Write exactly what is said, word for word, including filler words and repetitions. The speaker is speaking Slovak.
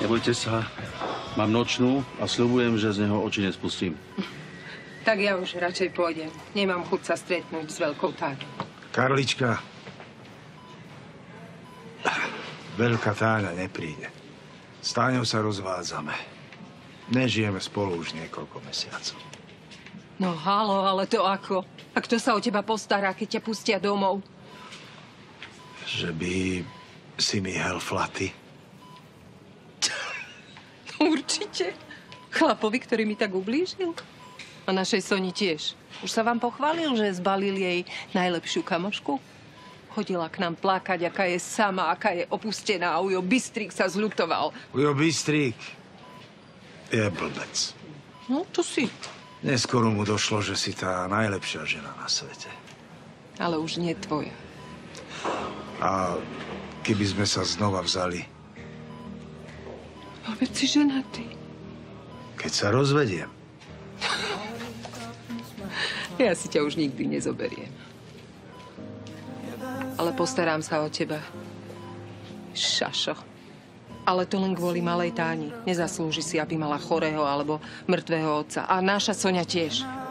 Nebojte sa, mám nočnú a sľubujem, že z neho oči nespustím. Tak ja už radšej pôjdem. Nemám chuť sa stretnúť s veľkou Táňou. Karlička, veľká Táňa nepríde. S Táňou sa rozvádzame. Nežijeme spolu už niekoľko mesiacov. No halo, ale to ako? A kto sa o teba postará, keď ťa pustia domov? Že by si mi hel flaty. Určite. Chlapovi, ktorý mi tak ublížil. A našej Soni tiež. Už sa vám pochválil, že zbalil jej najlepšiu kamošku? Chodila k nám plakať, aká je sama, aká je opustená. A Ujo Bystrík sa zľutoval. Ujo Bystrík je blbec. No, to si. Neskoro mu došlo, že si tá najlepšia žena na svete. Ale už nie tvoja. A keby sme sa znova vzali? A veď si ženatý. Keď sa rozvediem. Ja si ťa už nikdy nezoberiem. Ale postarám sa o teba. Šašo. Ale to len kvôli malej Táni. Nezaslúži si, aby mala chorého alebo mŕtvého otca. A naša Soňa tiež.